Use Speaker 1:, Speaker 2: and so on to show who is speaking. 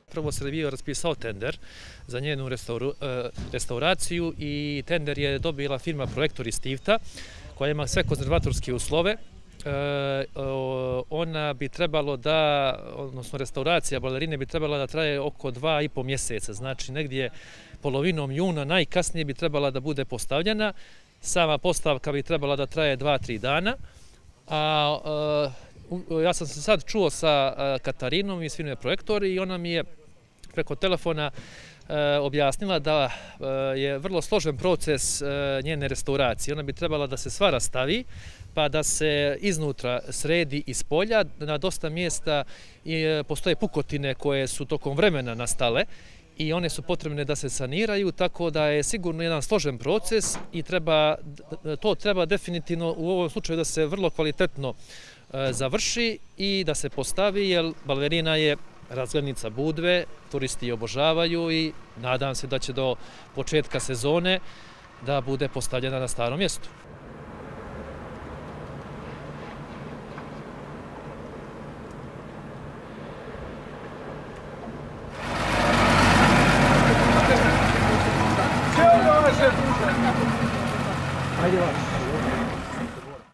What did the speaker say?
Speaker 1: Prvo se bio raspisao tender za njenu restauraciju i tender je dobila firma Projektor iz Tivta koja ima sve konzervatorske uslove. Ona bi trebalo odnosno restauracija balerine bi trebala da traje oko 2,5 mjeseca, znači negdje polovinom juna najkasnije bi trebala da bude postavljena. Sama postavka bi trebala da traje 2-3 dana, a ja sam se sad čuo sa Katarinom iz firme Projektor i ona mi je preko telefona objasnila da je vrlo složen proces njene restauracije. Ona bi trebala da se sva rastavi, pa da se iznutra sredi iz polja. Na dosta mjesta postoje pukotine koje su tokom vremena nastale i one su potrebne da se saniraju, tako da je sigurno jedan složen proces i to treba definitivno u ovom slučaju da se vrlo kvalitetno završi i da se postavi, jer balerina je razglednica Budve, turisti je obožavaju i nadam se da će do početka sezone da bude postavljena na starom mjestu.